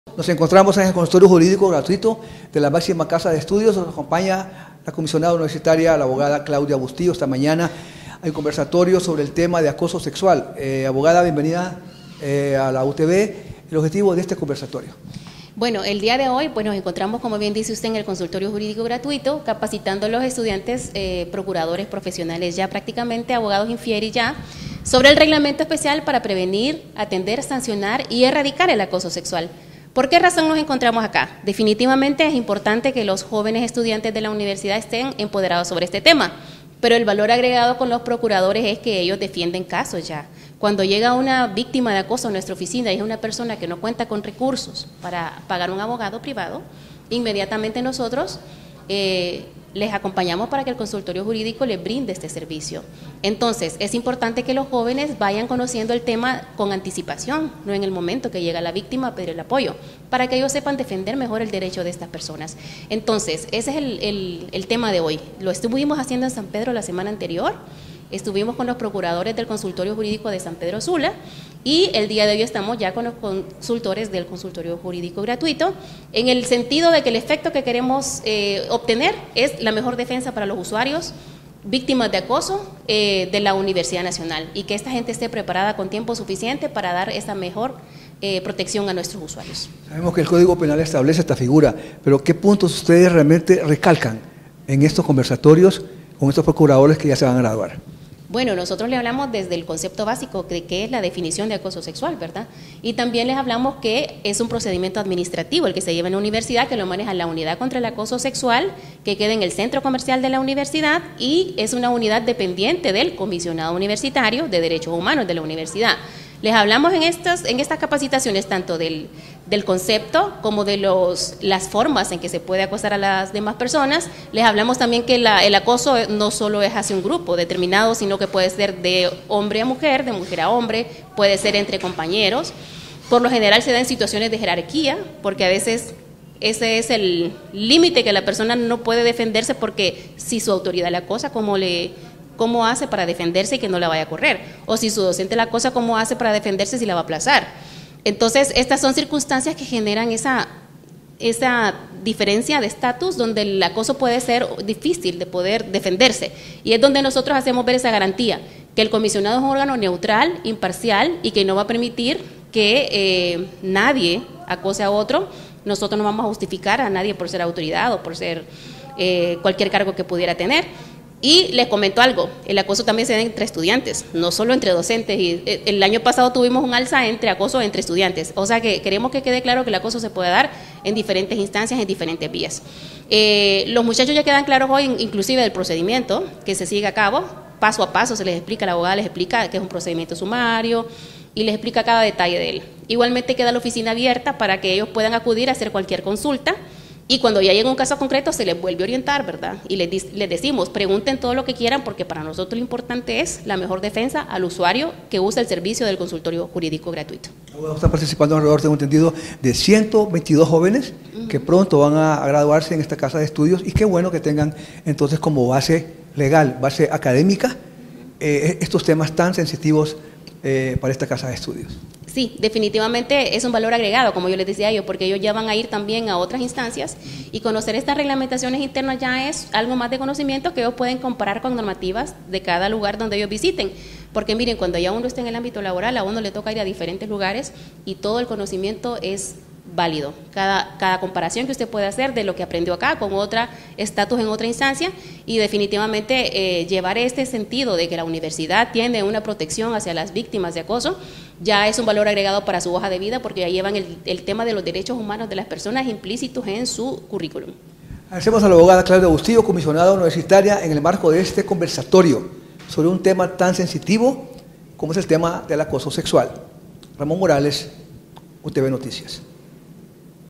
Nos encontramos en el consultorio jurídico gratuito de la máxima casa de estudios. Nos acompaña la comisionada universitaria, la abogada Claudia Bustillo. Esta mañana hay un conversatorio sobre el tema de acoso sexual. Abogada, bienvenida a la UTV. El objetivo de este conversatorio. Bueno, el día de hoy pues nos encontramos, como bien dice usted, en el consultorio jurídico gratuito, capacitando a los estudiantes, procuradores profesionales, ya prácticamente abogados infieri ya, sobre el reglamento especial para prevenir, atender, sancionar y erradicar el acoso sexual. ¿Por qué razón nos encontramos acá? Definitivamente es importante que los jóvenes estudiantes de la universidad estén empoderados sobre este tema, pero el valor agregado con los procuradores es que ellos defienden casos ya. Cuando llega una víctima de acoso a nuestra oficina y es una persona que no cuenta con recursos para pagar un abogado privado, inmediatamente nosotros les acompañamos para que el consultorio jurídico les brinde este servicio. Entonces, es importante que los jóvenes vayan conociendo el tema con anticipación, no en el momento que llega la víctima a pedir el apoyo, para que ellos sepan defender mejor el derecho de estas personas. Entonces, ese es el tema de hoy. Lo estuvimos haciendo en San Pedro la semana anterior. Estuvimos con los procuradores del consultorio jurídico de San Pedro Sula y el día de hoy estamos ya con los consultores del consultorio jurídico gratuito, en el sentido de que el efecto que queremos obtener es la mejor defensa para los usuarios víctimas de acoso de la Universidad Nacional, y que esta gente esté preparada con tiempo suficiente para dar esa mejor protección a nuestros usuarios. Sabemos que el Código Penal establece esta figura, pero ¿qué puntos ustedes realmente recalcan en estos conversatorios con estos procuradores que ya se van a graduar? Bueno, nosotros le hablamos desde el concepto básico de qué es la definición de acoso sexual, ¿verdad? Y también les hablamos que es un procedimiento administrativo el que se lleva en la universidad, que lo maneja la unidad contra el acoso sexual, que queda en el centro comercial de la universidad, y es una unidad dependiente del comisionado universitario de derechos humanos de la universidad. Les hablamos en estas capacitaciones tanto del concepto como de las formas en que se puede acosar a las demás personas. Les hablamos también que el acoso no solo es hacia un grupo determinado, sino que puede ser de hombre a mujer, de mujer a hombre, puede ser entre compañeros. Por lo general se da en situaciones de jerarquía, porque a veces ese es el límite que la persona no puede defenderse, porque si su autoridad la acosa, ¿cómo hace para defenderse y que no la vaya a correr? O si su docente la acosa, ¿cómo hace para defenderse si la va a aplazar? Entonces, estas son circunstancias que generan esa diferencia de estatus, donde el acoso puede ser difícil de poder defenderse. Y es donde nosotros hacemos ver esa garantía, que el comisionado es un órgano neutral, imparcial, y que no va a permitir que nadie acose a otro. Nosotros no vamos a justificar a nadie por ser autoridad o por ser cualquier cargo que pudiera tener. Y les comento algo, el acoso también se da entre estudiantes, no solo entre docentes. Y el año pasado tuvimos un alza entre acoso entre estudiantes, o sea que queremos que quede claro que el acoso se puede dar en diferentes instancias, en diferentes vías. Los muchachos ya quedan claros hoy, inclusive del procedimiento que se sigue a cabo, paso a paso se les explica, la abogada les explica que es un procedimiento sumario y les explica cada detalle de él. Igualmente queda la oficina abierta para que ellos puedan acudir a hacer cualquier consulta. Y cuando ya llega un caso concreto se les vuelve a orientar, ¿verdad? Y les decimos, pregunten todo lo que quieran, porque para nosotros lo importante es la mejor defensa al usuario que usa el servicio del consultorio jurídico gratuito. Están participando alrededor, tengo entendido, de 122 jóvenes que pronto van a graduarse en esta casa de estudios, y qué bueno que tengan entonces como base legal, base académica, estos temas tan sensitivos para esta casa de estudios. Sí, definitivamente es un valor agregado, como yo les decía yo, porque ellos ya van a ir también a otras instancias, y conocer estas reglamentaciones internas ya es algo más de conocimiento que ellos pueden comparar con normativas de cada lugar donde ellos visiten. Porque miren, cuando ya uno está en el ámbito laboral, a uno le toca ir a diferentes lugares y todo el conocimiento es válido. Cada comparación que usted puede hacer de lo que aprendió acá con otra estatus en otra instancia, y definitivamente llevar este sentido de que la universidad tiene una protección hacia las víctimas de acoso ya es un valor agregado para su hoja de vida, porque ya llevan el tema de los derechos humanos de las personas implícitos en su currículum. Agradecemos a la abogada Claudia Bustillo, comisionada universitaria, en el marco de este conversatorio sobre un tema tan sensitivo como es el tema del acoso sexual. Ramón Morales, UTV Noticias.